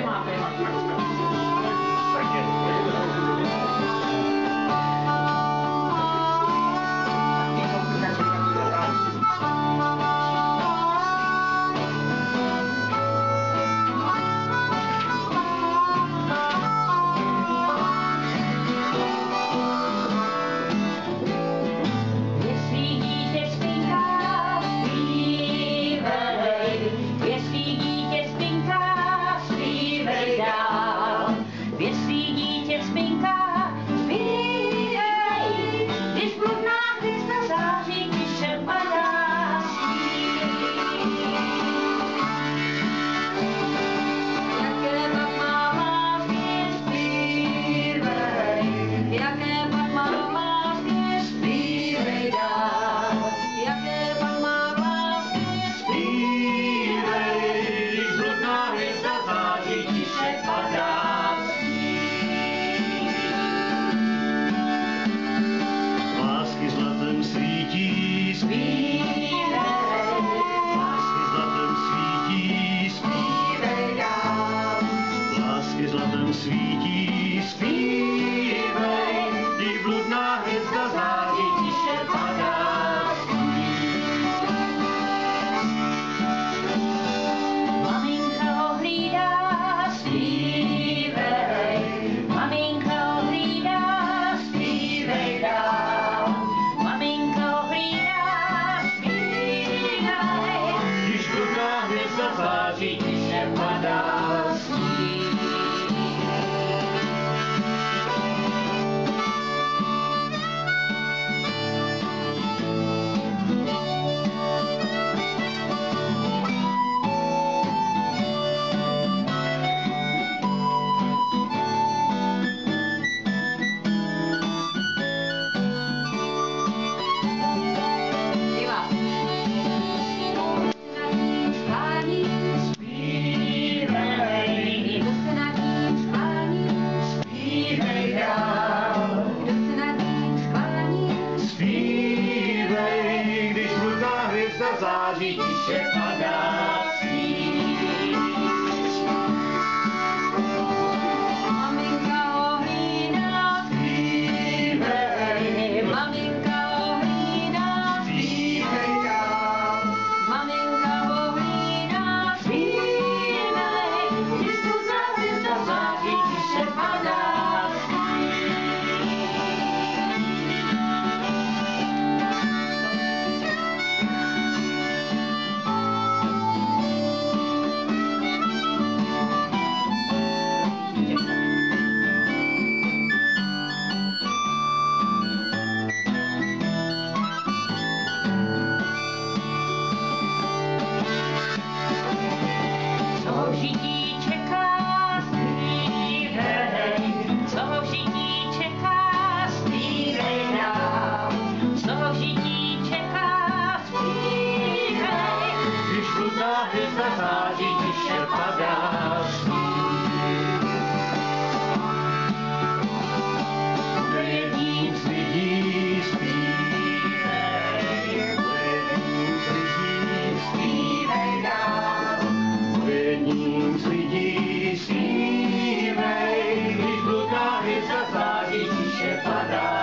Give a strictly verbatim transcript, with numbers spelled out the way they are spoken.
Svítí, zpívej, když bludná hvězda září tiše padá. Maminka ho hlídá, zpívej, maminka ho hlídá, zpívej dál. Maminka ho hlídá, zpívej, Když bludná hvězda září tiše padá. Září tiše padá svíc. maminka ho hlídá, Zpívej, maminka ho hlídá, zpívej dál. maminka ho hlídá, zpívej, když bludná hvězda září tiše padá. Co v žití čeká, zpívej, co v žití čeká, zpívej dál. Co v žití čeká, zpívej, Když bludná hvězda září tiše padá jedním z lidí zpívej, jedním z lidí zpívej dál. Jedním z lidí zpívej, když bludná hvězda září tiše padá.